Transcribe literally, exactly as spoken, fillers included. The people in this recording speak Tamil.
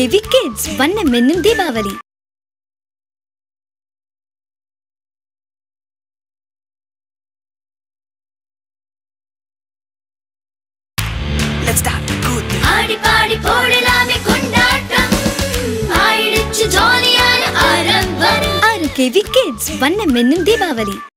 கேவி கிட்ஸ் வண்ணம் என்னும் தீபாவளி. ஆடி பாடி போடலாமே கொண்டாட்டம், ஆயிடுச்சு ஜாலியான ஆரம்பம். ஆறு கேவி கிட்ஸ் வண்ணம் என்னும் தீபாவளி.